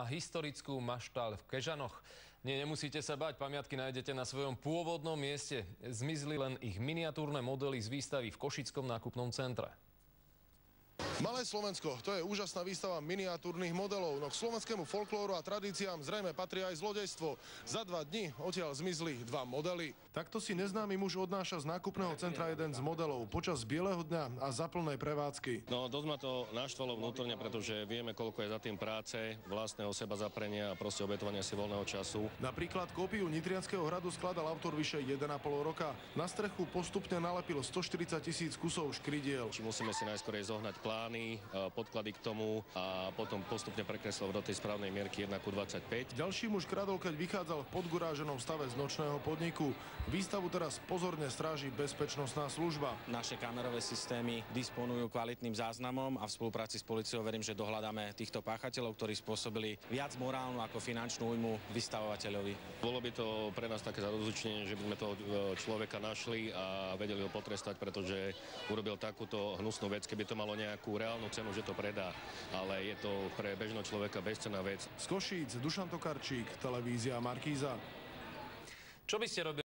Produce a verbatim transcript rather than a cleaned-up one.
historickú maštaľ v Kežanoch. Nie, nemusíte sa báť, pamiatky nájdete na svojom pôvodnom mieste. Zmizli len ich miniatúrne modely z výstavy v Košickom nákupnom centre. Malé Slovensko, to je úžasná výstava miniatúrnych modelov, no k slovenskému folklóru a tradíciám zrejme patrí aj zlodejstvo. Za dva dni odtiaľ zmizli dva modely. Takto si neznámy muž odnáša z nákupného centra jeden z modelov počas bieleho dňa a za plnej prevádzky. No dosť ma to naštvalo vnútorne, pretože vieme, koľko je za tým práce, vlastného seba zaprenia a proste obetovania si voľného času. Napríklad kópiu Nitrianskeho hradu skladal autor vyše jeden a pol roka. Na strechu postupne nalepil stoštyridsať tisíc kusov škridiel. Musíme si najskôr zohnať plán, podklady k tomu a potom postupne prekreslil do tej správnej mierky jeden ku dvadsaťpäť. Ďalší muž kradol, keď vychádzal v podguráženom stave z nočného podniku. Výstavu teraz pozorne stráži bezpečnostná služba. Naše kamerové systémy disponujú kvalitným záznamom a v spolupráci s políciou verím, že dohľadáme týchto páchateľov, ktorí spôsobili viac morálnu ako finančnú újmu vystavovateľovi. Bolo by to pre nás také zadozučenie, že by sme toho človeka našli a vedeli ho potrestať, pretože urobil takúto hnusnú vec, keby to malo nejakú reálnu cenu, že to predá, ale je to pre bežného človeka bezcenná vec. Z Košíc Dušan Tokarčík, televízia Markíza. Čo by ste robili?